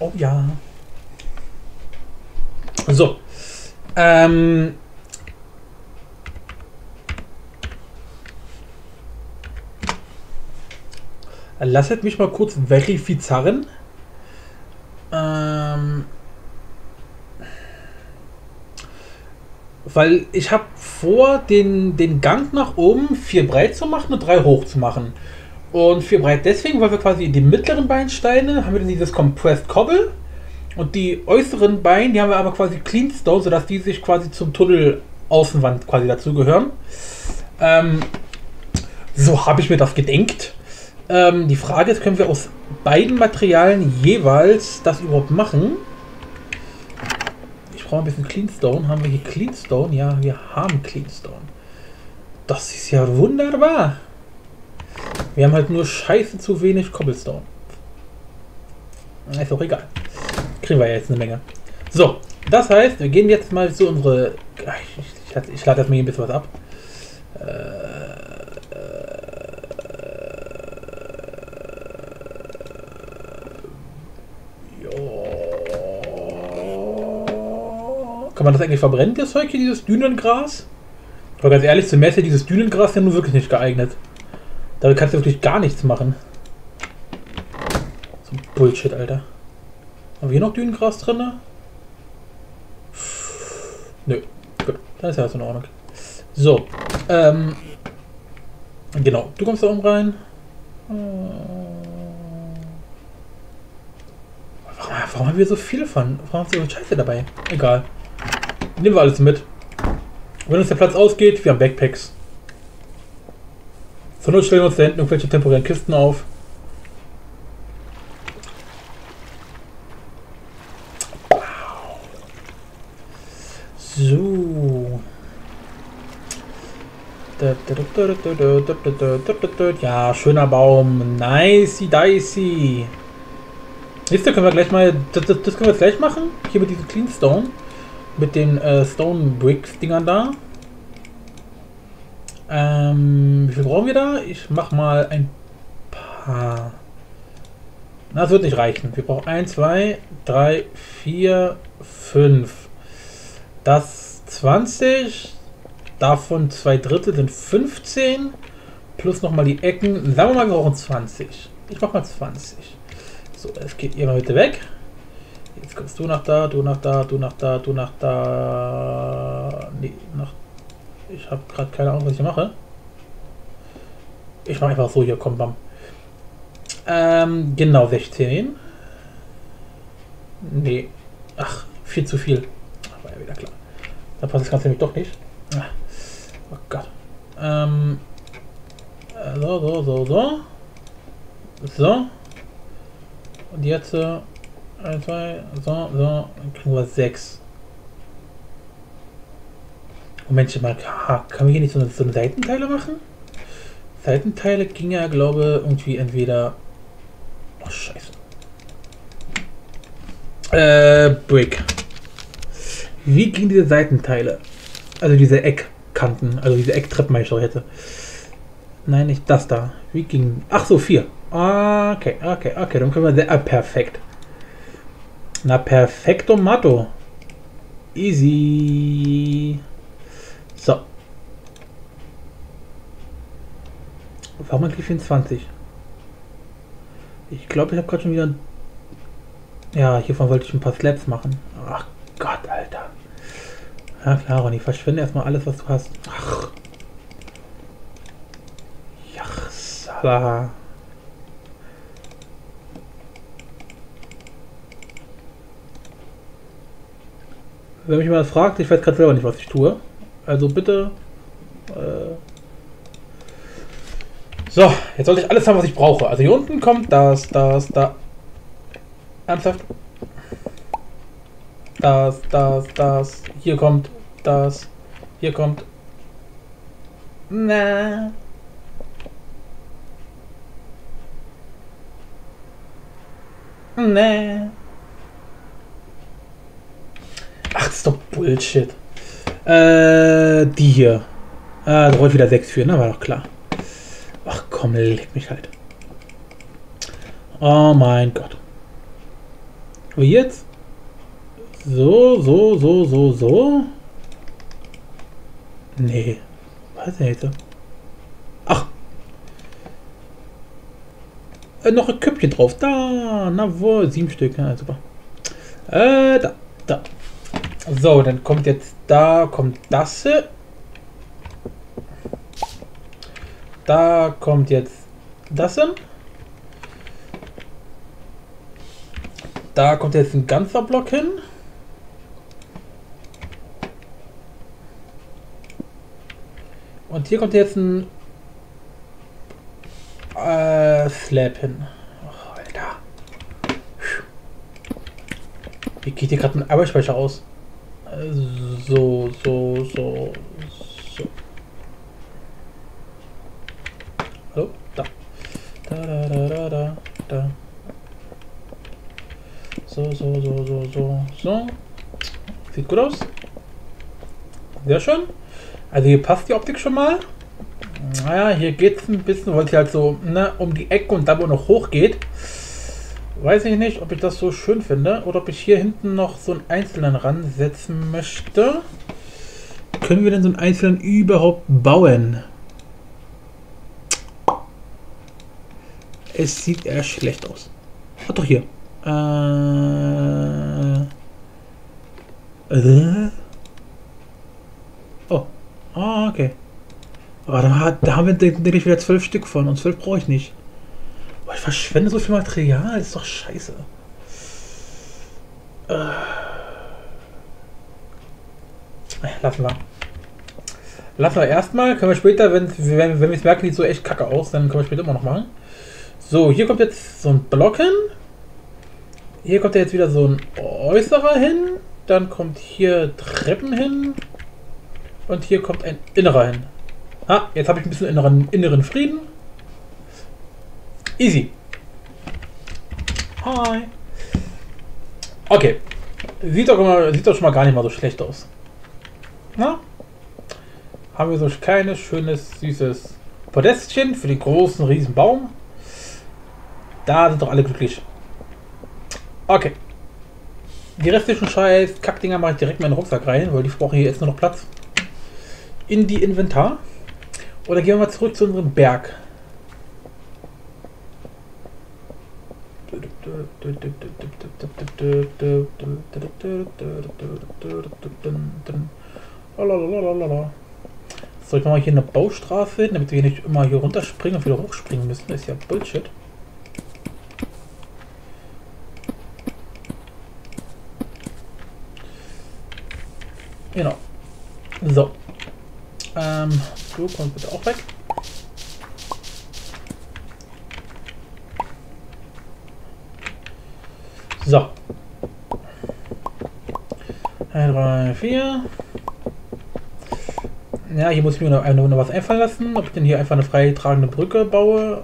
Oh ja. So. Ähm. Lasset mich mal kurz verifizieren. Ähm. Weil ich habe vor, den Gang nach oben 4 breit zu machen und 3 hoch zu machen. Und 4 breit deswegen, weil wir quasi die mittleren Beinsteine haben wir dann dieses Compressed Cobble und die äußeren Beine, die haben wir aber quasi Clean Stone, sodass die sich quasi zum Tunnel Außenwand quasi dazugehören. Ähm, so habe ich mir das gedenkt. Die Frage ist, können wir aus beiden Materialien jeweils das überhaupt machen? Ich brauche ein bisschen Cleanstone. Haben wir hier Cleanstone? Ja, wir haben Cleanstone. Das ist ja wunderbar. Wir haben halt nur scheiße zu wenig Cobblestone. Ist auch egal. Kriegen wir ja jetzt eine Menge. So, das heißt, wir gehen jetzt mal zu unsere... Ich lade erstmal hier ein bisschen was ab. Kann man das eigentlich verbrennen, das Zeug hier, dieses Dünengras? Aber ganz ehrlich, zum Messer dieses Dünengras ist ja nun wirklich nicht geeignet. Damit kannst du wirklich gar nichts machen. So Bullshit, Alter. Haben wir hier noch Dünengras drin? Nö. Gut, dann ist ja alles in Ordnung. So. Genau, du kommst da oben rein. Warum haben wir so viel von? Warum haben wir so Scheiße dabei? Egal. Nehmen wir alles mit. Wenn uns der Platz ausgeht, wir haben Backpacks. Zur Not stellen wir uns da hinten irgendwelche temporären Kisten auf. So. Ja, schöner Baum. Nicey dicey. Nächste können wir gleich mal. Das können wir jetzt gleich machen. Hier mit diesem Cleanstone. Mit den Stone Bricks Dingern da. Wie viel brauchen wir da? Ich mach mal ein paar. Na, das wird nicht reichen. Wir brauchen 1, 2, 3, 4, 5. Das 20. Davon 2/3 sind 15. Plus nochmal die Ecken. Sagen wir mal, wir brauchen 20. Ich mach mal 20. So, es geht immer bitte weg. Jetzt kommst du nach da, du nach da, du nach da, du nach da. Nee, nach. Ich habe gerade keine Ahnung, was ich mache. Ich mache einfach so hier, komm, bam. Genau, 16. Nee. Ach, viel zu viel. Ach, war ja wieder klar. Da passt das Ganze nämlich doch nicht. Ach, oh Gott. So. So. Und jetzt 1, 2, so. Dann kriegen wir 6. Moment mal, können wir hier nicht so eine Seitenteile machen? Seitenteile ging ja, glaube ich, irgendwie entweder... Oh, scheiße. Brick. Wie gingen diese Seitenteile? Also diese Eckkanten, also diese Ecktreppen, ich doch hätte. Nein, nicht das da. Wie ging... Ach so, 4. Okay. Dann können wir... perfekt. Na, perfekto matto. Easy. So. Warum eigentlich 24? Ich glaube, ich habe gerade schon wieder... Ja, hiervon wollte ich ein paar Slabs machen. Ach Gott, Alter. Ja klar, Ronny, verschwende erstmal alles, was du hast. Ach. Jachsala. Wenn mich mal fragt, ich weiß gerade selber nicht, was ich tue. Also bitte... So, jetzt sollte ich alles haben, was ich brauche. Also hier unten kommt das, da. Ernsthaft? Das. Hier kommt das. Hier kommt... Na. Nee. Ach, das ist doch Bullshit. Die hier. Da wollte ich wieder 6 für, ne? War doch klar. Ach komm, leck mich halt. Oh mein Gott. Wie jetzt? So. Nee. Was denn jetzt? Ach. Noch ein Köpfchen drauf. Da. Na wo? 7 Stück. Ja, super. Da. So, dann kommt jetzt. Da kommt das. Da kommt jetzt das hin. Da kommt jetzt ein ganzer Block hin. Und hier kommt jetzt ein Slab hin. Oh, Alter. Wie geht hier gerade mein Arbeitsspeicher aus? So. Hallo? Da. Da. So. Sieht gut aus. Sehr schön. Also hier passt die Optik schon mal. Naja, hier geht es ein bisschen, weil es halt so um die Ecke und da wo noch hoch geht. Weiß ich nicht, ob ich das so schön finde oder ob ich hier hinten noch so einen einzelnen ransetzen möchte. Können wir denn so einen einzelnen überhaupt bauen? Es sieht eher schlecht aus. Hat doch hier. Oh. Ah, okay. Aber da haben wir direkt wieder 12 Stück von und 12 brauche ich nicht. Boah, ich verschwende so viel Material, das ist doch scheiße. Lassen wir. Lassen wir erstmal, können wir später, wenn wir es merken, sieht so echt kacke aus, dann können wir später immer noch machen. So, hier kommt jetzt so ein Block hin. Hier kommt jetzt wieder so ein äußerer hin. Dann kommt hier Treppen hin. Und hier kommt ein innerer hin. Ah, jetzt habe ich ein bisschen inneren Frieden. Easy. Hi. Okay. Sieht doch schon mal gar nicht mal so schlecht aus. Na? Haben wir so ein kleines, schönes, süßes Podestchen für den großen, riesen Baum. Da sind doch alle glücklich. Okay. Die restlichen Scheiß Kackdinger mache ich direkt in meinen Rucksack rein, weil die brauchen hier jetzt nur noch Platz. In die Inventar. Oder gehen wir mal zurück zu unserem Berg. So, ich mache mal hier eine Baustraße hin, damit wir nicht immer hier runterspringen und wieder hochspringen müssen. Das ist ja Bullshit. Genau. So. Du kommst bitte auch weg. So. 1, 3, 4. Ja, hier muss ich mir noch was einfallen lassen. Ob ich denn hier einfach eine freitragende Brücke baue.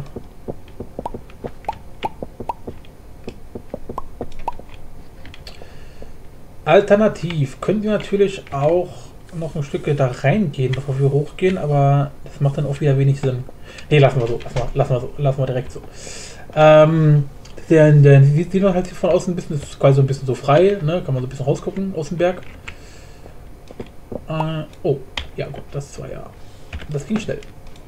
Alternativ können wir natürlich auch noch ein Stück da reingehen, bevor wir hochgehen, aber das macht dann auch wieder wenig Sinn. Ne, lassen wir so. Lassen wir direkt so. Der sieht man halt hier von außen ein bisschen, ist quasi so ein bisschen so frei, ne? Kann man so ein bisschen rausgucken aus dem Berg. Oh, ja gut, das war ja. Das ging schnell.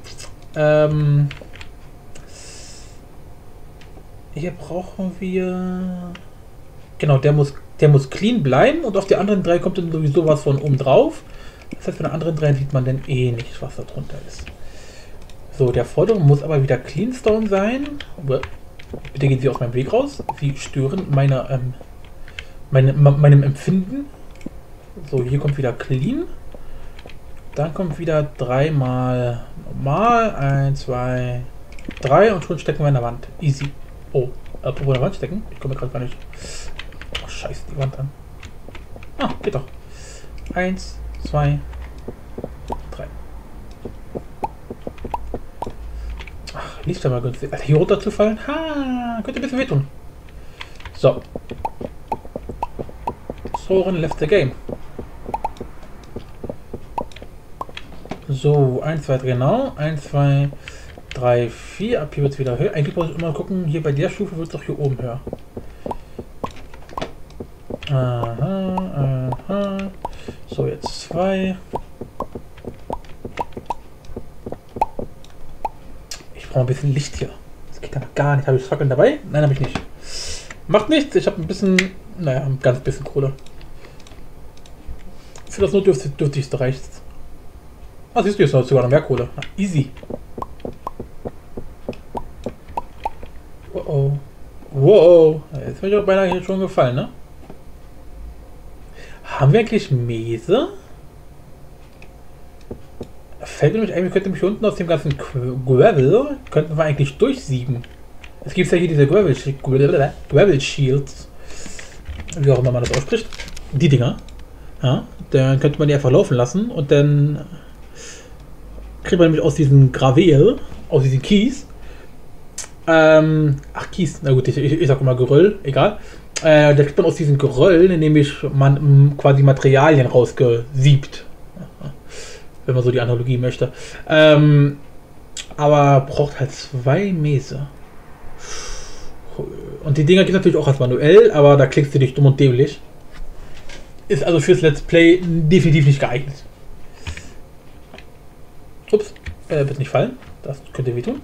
Hier brauchen wir. Genau, der muss clean bleiben und auf die anderen 3 kommt dann sowieso was von oben drauf. Das heißt, bei den anderen 3 sieht man dann eh nicht, was da drunter ist. So, der vordere muss aber wieder Cleanstone sein. Bitte gehen Sie aus meinem Weg raus. Sie stören meinem Empfinden. So, hier kommt wieder Clean. Dann kommt wieder 3 mal normal. 1, 2, 3 und schon stecken wir in der Wand. Easy. Oh, apropos in der Wand stecken. Ich komme gerade gar nicht. Oh, scheiße, die Wand an. Ah, geht doch. 1, 2, 3. Ach, liegt ja mal günstig. Alter, hier runterzufallen? Ha, könnte ein bisschen wehtun. So. Soren left the game. So, 1, 2, 3, genau. 1, 2, 3, 4. Ab hier wird es wieder höher. Eigentlich muss ich immer gucken, hier bei der Stufe wird es doch hier oben höher. Aha, aha. So, jetzt 2. Ich brauche ein bisschen Licht hier. Das geht aber gar nicht. Habe ich Fackeln dabei? Nein, habe ich nicht. Macht nichts. Ich habe ein bisschen, naja, ein ganz bisschen Kohle. Für das notdürftigste reicht es. Ah, siehst du, jetzt sogar noch mehr Kohle. Na, easy. Wow. Wow. Jetzt bin ich auch beinahe hier schon gefallen, ne? Haben wir eigentlich Mese? Fällt mir nämlich ein, wir könnten mich unten aus dem ganzen Gravel könnten wir eigentlich durchsieben. Es gibt ja hier diese Gravel Shields. Wie auch immer man das ausspricht. Die Dinger. Ja, dann könnte man die einfach laufen lassen und dann kriegt man nämlich aus diesem Gravel, aus diesem Kies. Kies, na gut, ich sag immer Geröll, egal. Da kriegt man aus diesem Geröll nämlich man quasi Materialien rausgesiebt. Wenn man so die Analogie möchte. Aber braucht halt 2 Mese. Und die Dinger gibt es natürlich auch als manuell, aber da klickst du dich dumm und dämlich. Ist also fürs Let's Play definitiv nicht geeignet. Ups, wird nicht fallen. Das könnte wehtun.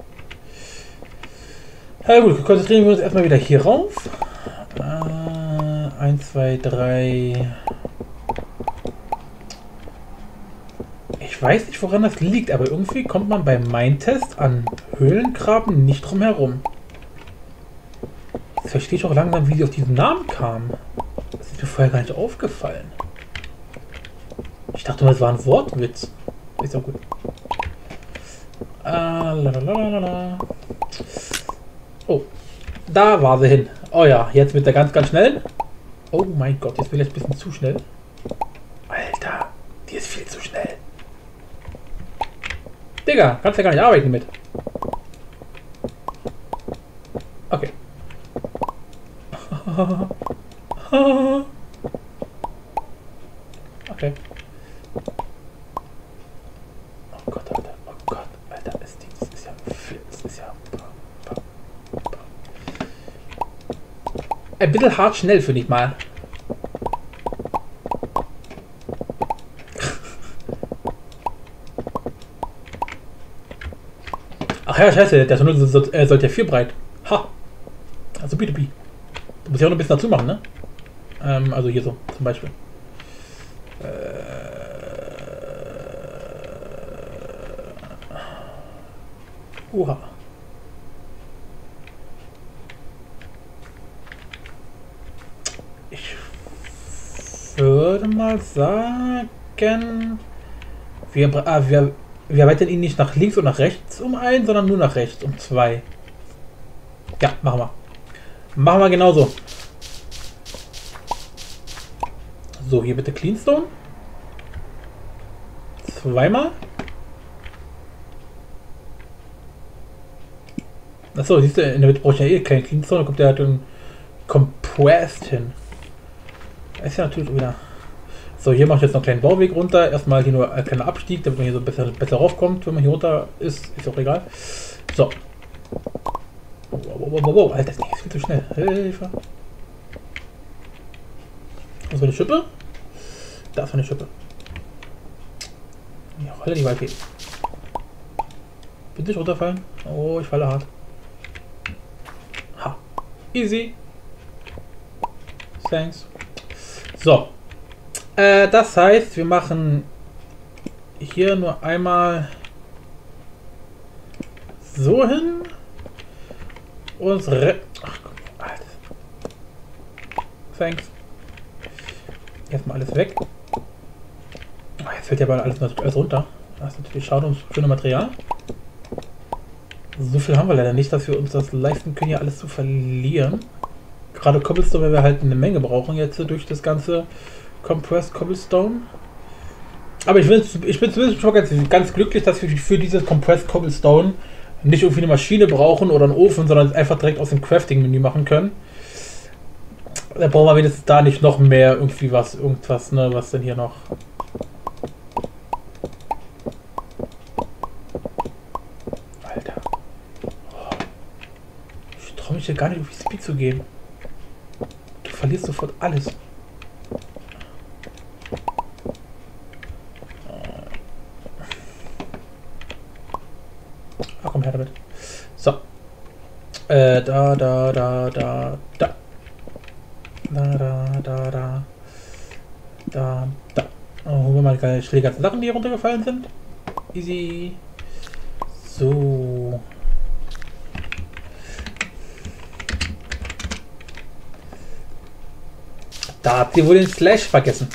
Na gut, konzentrieren wir uns erstmal wieder hier rauf. 1, 2, 3. Ich weiß nicht, woran das liegt, aber irgendwie kommt man beim Mindtest an Höhlengraben nicht drum herum. Jetzt verstehe ich auch langsam, wie sie auf diesen Namen kam. Das ist mir vorher gar nicht aufgefallen. Ich dachte mal, es war ein Wortwitz. Ist ja gut. Oh, da war sie hin. Oh ja, jetzt wird er ganz, ganz schnell. Oh mein Gott, jetzt will ich ein bisschen zu schnell. Alter, die ist viel zu schnell. Digga, kannst ja gar nicht arbeiten mit. Okay. Okay. Oh Gott, Alter. Oh Gott, Alter. Das ist ja viel. Das ist ja... Ein bisschen hart schnell, finde ich mal. Ach ja, scheiße, der Tunnel sollte ja 4 breit. Ha! Also bitte. Du musst ja auch noch ein bisschen dazu machen, ne? Also hier so, zum Beispiel. Oha. Ich würde mal sagen, wir erweitern ihn nicht nach links und nach rechts um 1, sondern nur nach rechts um 2. Ja, machen wir. Machen wir genauso. So, hier bitte Cleanstone. 2-mal. Achso, siehst du, in der Mitte brauche ich ja eh keinen Cleanstone, da kommt der halt ein Compressed hin. Ist ja natürlich wieder. So, hier mache ich jetzt noch einen kleinen Bauweg runter. Erstmal hier nur ein kleiner Abstieg, damit man hier so besser raufkommt, wenn man hier runter ist. Ist auch egal. So. Wow, Alter, das Ding ist viel zu schnell. Hilfe. Was für eine Schippe? Da ist eine Schippe. Ja, relativ weit geht. Bitte nicht runterfallen. Oh, ich falle hart. Ha. Easy. Thanks. So. Das heißt, wir machen hier nur einmal so hin. Und ach komm, Alter. Thanks. Erstmal alles weg. Jetzt fällt ja aber alles runter. Das ist natürlich schade ums schöne Material. So viel haben wir leider nicht, dass wir uns das leisten können, hier alles zu verlieren. Gerade Cobblestone, wenn wir halt eine Menge brauchen jetzt durch das ganze Compressed Cobblestone. Aber ich bin zumindest schon ganz glücklich, dass wir für dieses Compressed Cobblestone nicht irgendwie eine Maschine brauchen oder einen Ofen, sondern es einfach direkt aus dem Crafting-Menü machen können. Da brauchen wir wenigstens da nicht noch mehr irgendwie irgendwas, ne, was denn hier noch... Alter. Ich traue mich hier gar nicht auf die Speed zu gehen. Du verlierst sofort alles. Ach, komm her damit. So. Da. Da. Oh, holen wir mal gleich die ganzen Sachen, die hier runtergefallen sind. Easy. So. Da habt ihr wohl den Slash vergessen.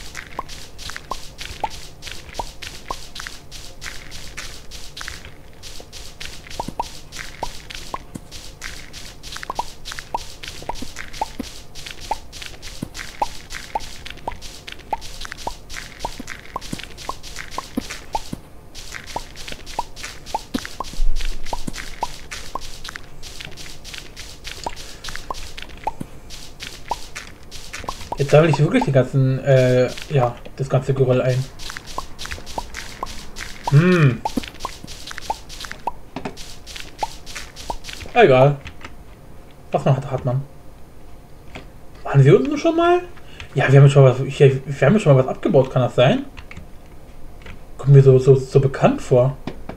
Jetzt sammle ich wirklich die ganzen, ja, das ganze Geröll ein. Egal. Was man hat man. Waren wir unten schon mal? Ja, wir haben schon was, wir haben schon mal was abgebaut, kann das sein? Kommt mir so bekannt vor.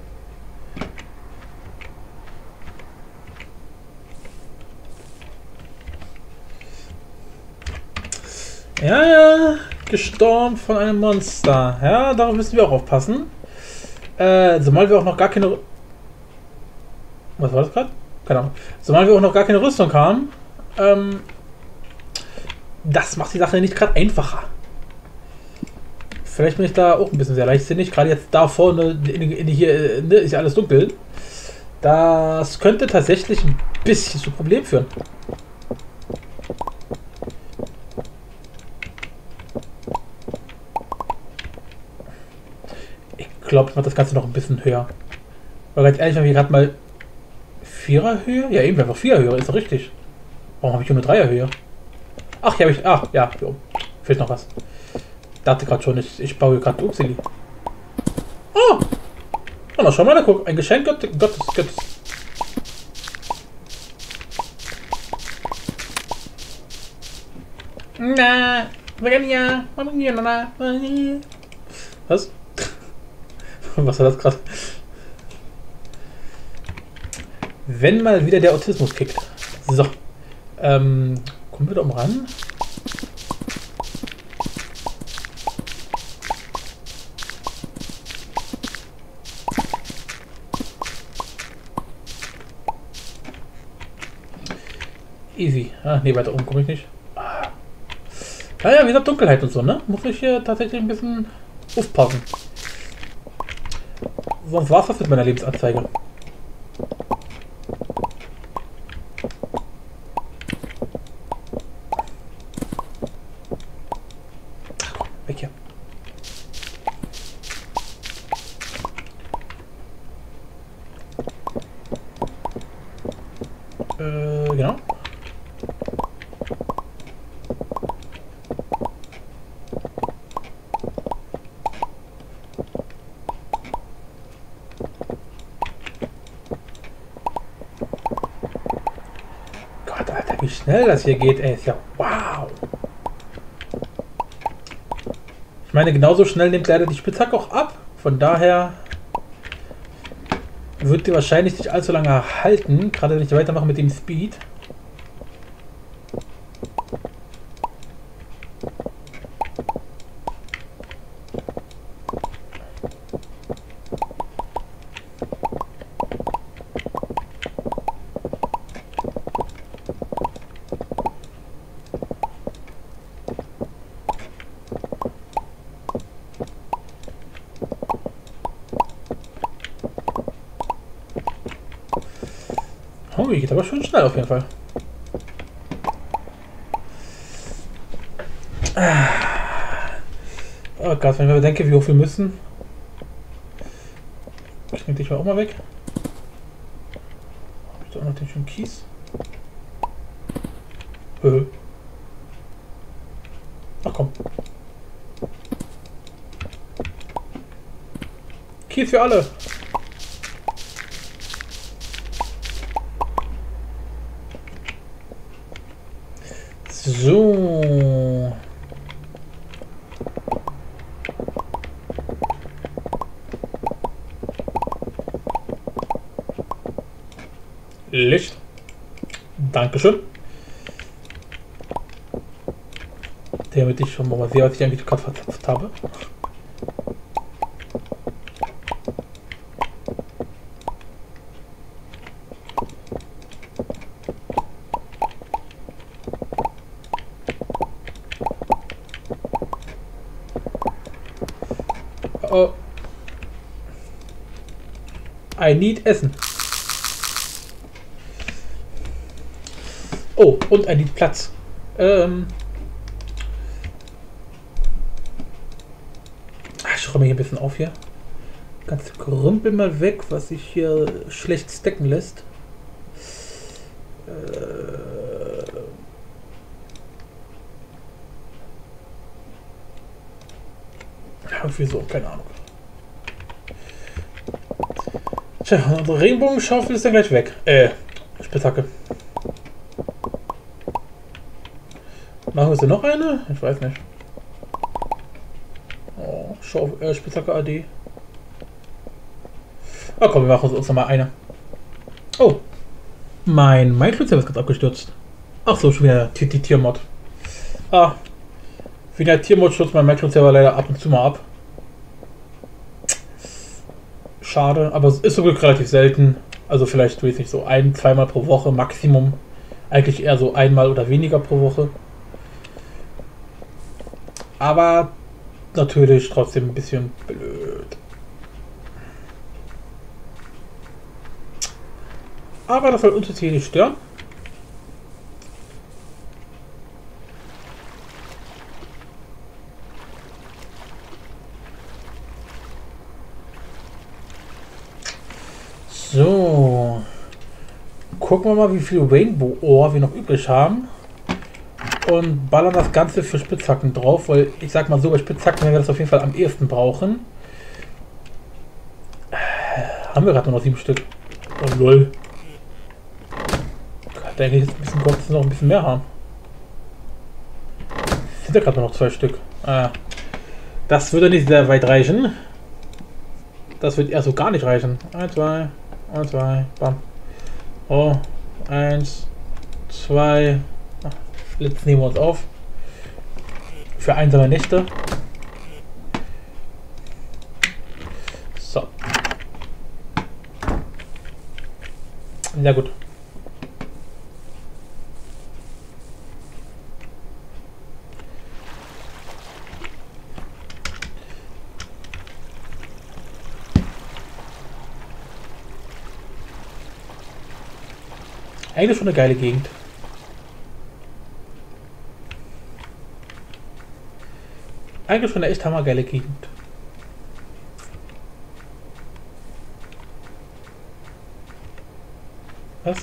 Ja, gestorben von einem Monster. Ja, darauf müssen wir auch aufpassen. Zumal wir auch noch gar keine... Was war das gerade? Keine Ahnung. Zumal wir auch noch gar keine Rüstung haben. Das macht die Sache nicht gerade einfacher. Vielleicht bin ich da auch ein bisschen sehr leichtsinnig. Gerade jetzt da vorne, hier ist ja alles dunkel. Das könnte tatsächlich ein bisschen zu Problemen führen. Ich glaube, ich mache das Ganze noch ein bisschen höher. Weil ganz ehrlich, wenn wir gerade mal 4er Höhe? Ja, eben einfach 4er Höhe, ist doch richtig. Warum habe ich nur 3er Höhe? Ach, hier habe ich. Ach, ja, jo. Fehlt noch was. Dachte gerade schon, ich baue gerade Uxili. Oh! Na, schau mal, da guck. Ein Geschenk Gottes. Na, was? Was war das gerade? Wenn mal wieder der Autismus kickt. So. Kommen wir da oben ran? Easy. Ah, nee, weiter oben komme ich nicht. Naja, wie gesagt, Dunkelheit und so, ne? Muss ich hier tatsächlich ein bisschen aufpassen. Sonst war es das mit meiner Lebensanzeige. Ach komm, weg hier. Genau. Alter, wie schnell das hier geht, ey. Ist ja wow. Ich meine, genauso schnell nimmt leider die Spitzhacke auch ab. Von daher wird die wahrscheinlich nicht allzu lange halten. Gerade wenn ich weitermache mit dem Speed. Oh, geht aber schon schnell auf jeden Fall. Oh Gott, wenn ich mir bedenke, wie hoch wir müssen. Ich nehme dich mal auch mal weg. Habe ich da auch noch den schönen Kies? Ach komm. Kies für alle. So. Licht. Dankeschön. Damit ich schon mal sehe, was ich eigentlich gerade verzapft habe. Oh. I need Essen. Oh, und I need Platz. Ich räume hier ein bisschen auf hier. Ganz Krümpel mal weg, was sich hier schlecht stacken lässt. Wieso? Keine Ahnung. Tja, unsere Regenbogenschaufel ist dann gleich weg. Spitzhacke. Machen wir sie noch eine? Ich weiß nicht. Oh, Spitzhacke AD. Oh komm, wir machen uns noch mal eine. Oh. Mein Minecraft-Server ist gerade abgestürzt. Ach so, schon wieder die Tiermod. Ah. Wie der Tiermod stürzt mein Minecraft-Server leider ab und zu mal ab. Schade, aber es ist zum Glück relativ selten. Also vielleicht, weiß nicht, so zweimal pro Woche Maximum. Eigentlich eher so einmal oder weniger pro Woche. Aber natürlich trotzdem ein bisschen blöd. Aber das soll uns jetzt hier nicht stören. So. Gucken wir mal, wie viel Rainbow Ore wir noch übrig haben. Und ballern das Ganze für Spitzhacken drauf, weil ich sag mal so, bei Spitzhacken werden wir das auf jeden Fall am ehesten brauchen. Haben wir gerade noch 7 Stück. Oh lol. Gott, eigentlich ist ein bisschen Gott, dass wir noch ein bisschen mehr haben. Sind ja gerade noch 2 Stück. Das würde nicht sehr weit reichen. Das wird eher so gar nicht reichen. 1, 2, 1, 2, bam. Oh, 1, 2. Jetzt nehmen wir uns auf. Für einsame Nächte. So. Na gut. Eigentlich schon eine geile Gegend. Eigentlich schon eine echt hammergeile Gegend. Was?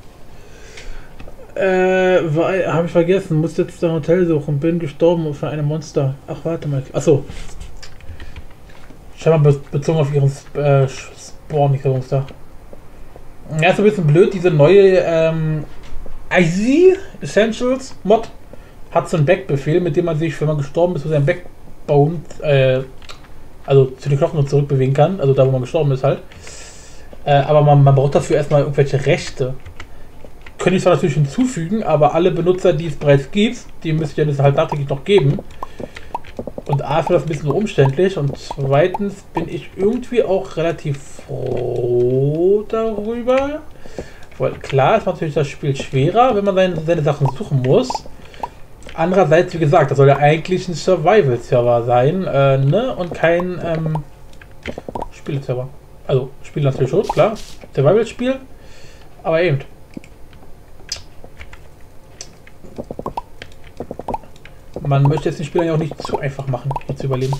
Habe ich vergessen. Muss jetzt ein Hotel suchen. Bin gestorben für eine Monster. Ach, warte mal. Achso. Scheinbar bezogen auf ihren Spawn, nicht Monster. Ja, ist ein bisschen blöd. Diese neue Easy Essentials Mod hat so einen Backbefehl, mit dem man sich, wenn man gestorben ist, zu seinem Backbone, also zu den Knochen zurückbewegen kann. Also da, wo man gestorben ist halt. Aber man braucht dafür erstmal irgendwelche Rechte. Könnte ich zwar natürlich hinzufügen, aber alle Benutzer, die es bereits gibt, die müsste ich dann halt nachträglich noch geben. Und A, ist das ein bisschen so umständlich und zweitens bin ich irgendwie auch relativ froh darüber. Weil klar ist natürlich das Spiel schwerer, wenn man seine Sachen suchen muss. Andererseits, wie gesagt, das soll ja eigentlich ein Survival-Server sein, ne? Und kein Spiele-Server. Also, Spiel natürlich schon, klar. Survival-Spiel. Aber eben. Man möchte jetzt den Spielern ja auch nicht zu einfach machen, hier zu überleben.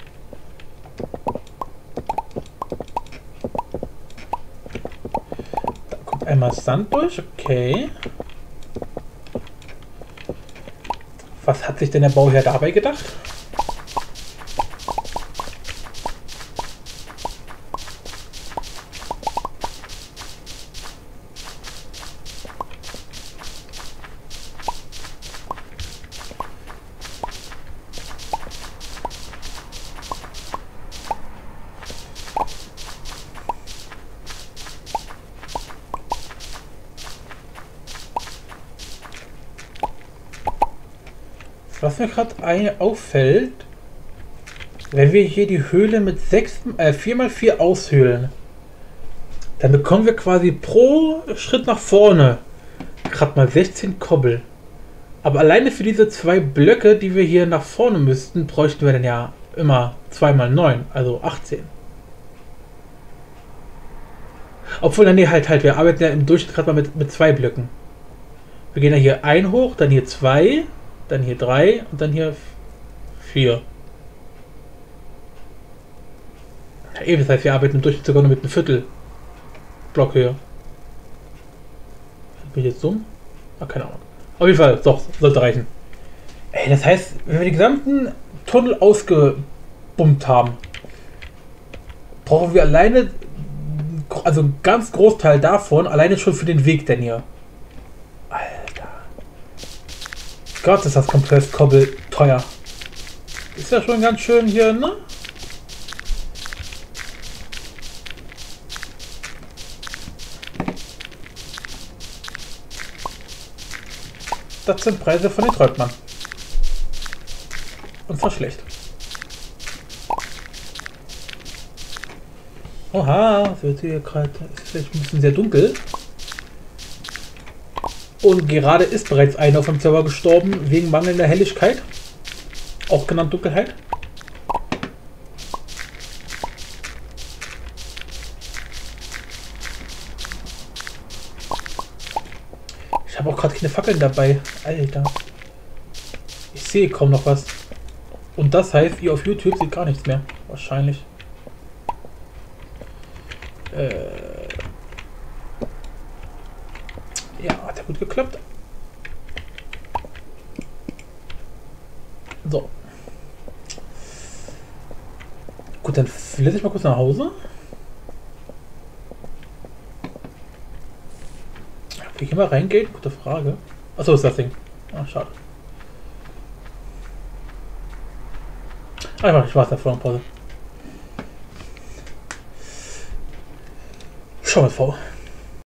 Da kommt einmal Sand durch, okay. Was hat sich denn der Bauherr dabei gedacht? Was mir gerade auffällt, wenn wir hier die Höhle mit 4x4 aushöhlen, dann bekommen wir quasi pro Schritt nach vorne gerade mal 16 Kobbel. Aber alleine für diese 2 Blöcke, die wir hier nach vorne müssten, bräuchten wir dann ja immer 2 mal 9, also 18. Obwohl, nee, halt, wir arbeiten ja im Durchschnitt gerade mal mit 2 Blöcken. Wir gehen ja hier 1 hoch, dann hier 2, dann hier 3 und dann hier 4. Ja, eben, das heißt, wir arbeiten im Durchschnitt sogar nur mit einem Viertel Blockhöhe. Bin ich jetzt dumm? Ah, keine Ahnung. Auf jeden Fall, doch, sollte reichen. Ey, das heißt, wenn wir den gesamten Tunnel ausgebummt haben, brauchen wir alleine, also einen ganz Großteil davon, alleine schon für den Weg denn hier. Alter. Gott, ist das Kompresskobbel teuer. Ist ja schon ganz schön hier, ne? Das sind Preise, von denen träumt man. Und zwar schlecht. Oha, es wird hier gerade, ist vielleicht ein bisschen sehr dunkel. Und gerade ist bereits einer auf dem Server gestorben wegen mangelnder Helligkeit. Auch genannt Dunkelheit. Ich habe auch gerade keine Fackeln dabei. Alter. Ich sehe kaum noch was. Und das heißt, ihr auf YouTube seht gar nichts mehr. Wahrscheinlich. Ja, hat ja gut geklappt. So. Gut, dann lasse ich mal kurz nach Hause. Ob ich hier mal reingehen? Gute Frage. Achso, ist das Ding. Ah, schade. Einfach, ich war da vor der Pause. Schau mal vor.